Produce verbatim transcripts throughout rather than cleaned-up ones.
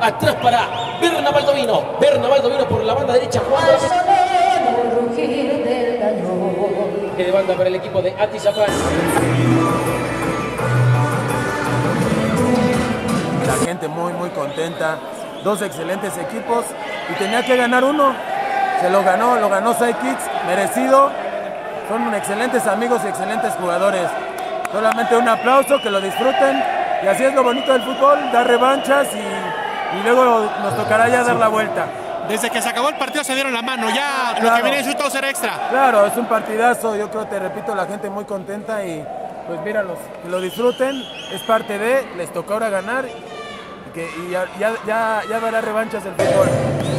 Atrás para Berna Baldovino. Berna Baldovino por la banda derecha jugando. De banda para el equipo de Atizapán. La gente muy muy contenta. Dos excelentes equipos y tenía que ganar uno. Se lo ganó, lo ganó Sidekicks, merecido. Son excelentes amigos y excelentes jugadores. Solamente un aplauso, que lo disfruten. Y así es lo bonito del fútbol, dar revanchas y, y luego nos tocará ya dar la vuelta. Desde que se acabó el partido se dieron la mano, ya claro, lo que viene es todo ser extra. Claro, es un partidazo, yo creo, te repito, la gente muy contenta y pues míralos, que lo disfruten, es parte de, les toca ahora ganar y, que, y ya, ya, ya, ya dará revanchas el fútbol.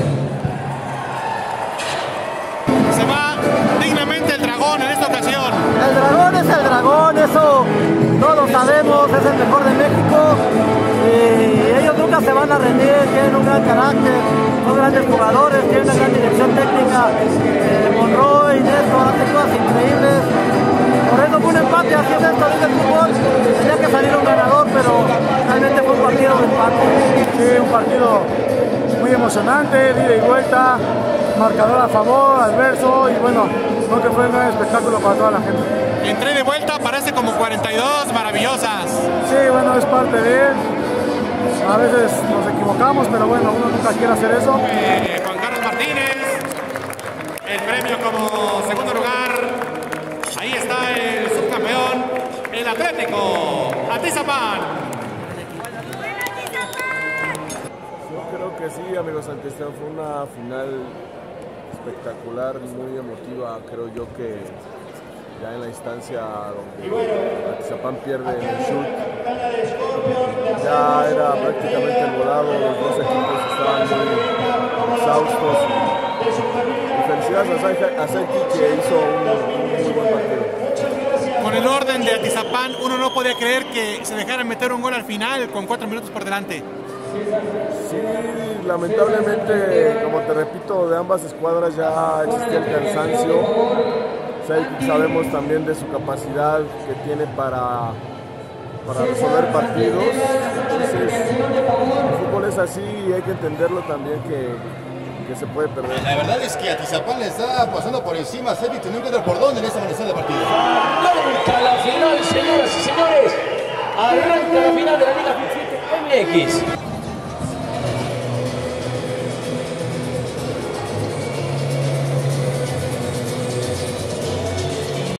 Se va dignamente el Dragón en esta ocasión. El Dragón es el Dragón, eso todos sabemos, es el mejor de México y ellos nunca se van a rendir, tienen un gran carácter, son grandes jugadores, tienen una gran dirección técnica, eh, Monroy, Néstor, hacen cosas increíbles, por eso fue un empate, así es esto, es el fútbol, tenía que salir un ganador, pero realmente fue un partido de empate. Sí, un partido muy emocionante, de ida y vuelta, marcador a favor, adverso y bueno, creo que fue un gran espectáculo para toda la gente. Entré de vuelta, parece como cuarenta y dos maravillosas. Sí, bueno, es parte de él. A veces nos equivocamos, pero bueno, uno nunca quiere hacer eso. Eh, Juan Carlos Martínez, el premio como segundo lugar. Ahí está el subcampeón, el Atlético Atizapán. Yo creo que sí, amigos Santisteban, fue una final espectacular, muy emotiva. Creo yo que ya en la instancia donde Atizapán pierde en el shoot, ya era prácticamente el volado, los dos equipos estaban muy exhaustos y, y felicidades a Saiki que hizo un, un muy buen partido. Con el orden de Atizapán, uno no podía creer que se dejaran meter un gol al final con cuatro minutos por delante. Sí, lamentablemente, como te repito, de ambas escuadras ya existía el cansancio. Sabemos también de su capacidad que tiene para, para resolver partidos. Entonces, el fútbol es así y hay que entenderlo también que, que se puede perder. La verdad es que Atizapán le está pasando por encima a Celtic, teniendo que ver por dónde en esta amanecer de partido. Arranca la final, señoras y señores. Arranca la final de la Liga M X.